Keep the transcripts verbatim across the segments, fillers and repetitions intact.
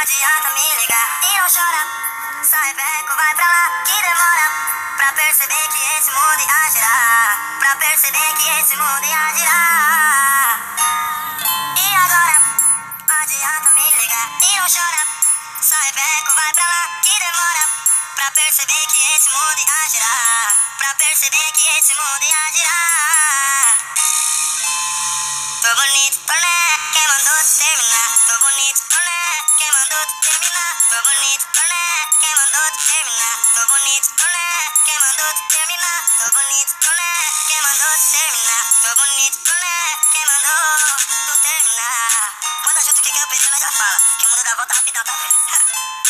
adianta me ligar e não chora. Sai beco, vai pra lá que demora pra perceber que esse mundo ia girar. Pra perceber que esse mundo ia girar. E agora adianta me ligar e não chora. Sai beco, vai pra lá que demora pra perceber que esse mundo ia girar. Pra perceber que esse mundo ia girar. Tô bonito, tô né? Quem mandou tu terminar? Tô bonito, tô né? Quem mandou tu terminar? Tô bonito, tô né? Quem mandou tu terminar? Tô bonito, tô né? Quem mandou tu terminar? Tô bonito, tô né? Quem mandou tu terminar? Tô bonito, tô né? Quem mandou tu terminar? Manda junto que eu pedi, nós já fala que o mundo dá volta rapidão, tá vendo?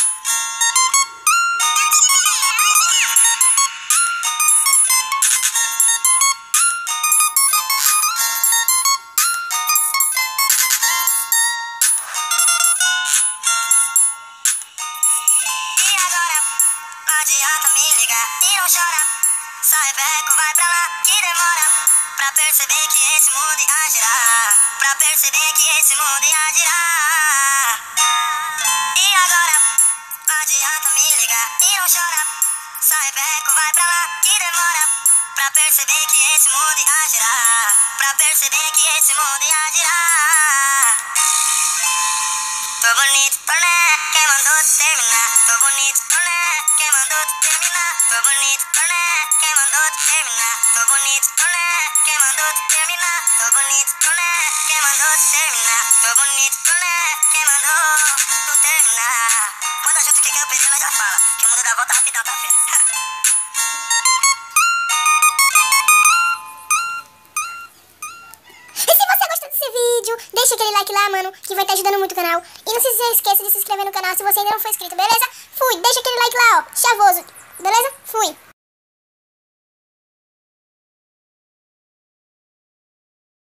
Não adianta me ligar e não chora. Sai beco, vai pra lá que demora pra perceber que esse mundo ia girar. Pra perceber que esse mundo ia girar. E agora? Não adianta me ligar e não chora. Sai beco, vai pra lá que demora pra perceber que esse mundo ia girar. Pra perceber que esse mundo ia girar. Tô bonito, tô né? Quem mandou tu terminar? Tô bonito, tô né? Quem mandou tu terminar? Tô bonito, tô né? Quem mandou tu terminar? Tô bonito, tô né? Quem mandou tu terminar? Tô bonito, tô né? Quem mandou tu terminar? Tô bonito, tô né? Quem mandou tu terminar? Manda junto que eu pedi, nós já fala que o mundo dá volta rapidão, tá vendo? Deixa aquele like lá, mano, que vai estar ajudando muito o canal. E não se esqueça de se inscrever no canal se você ainda não for inscrito, beleza? Fui, deixa aquele like lá, ó, chavoso, beleza? Fui.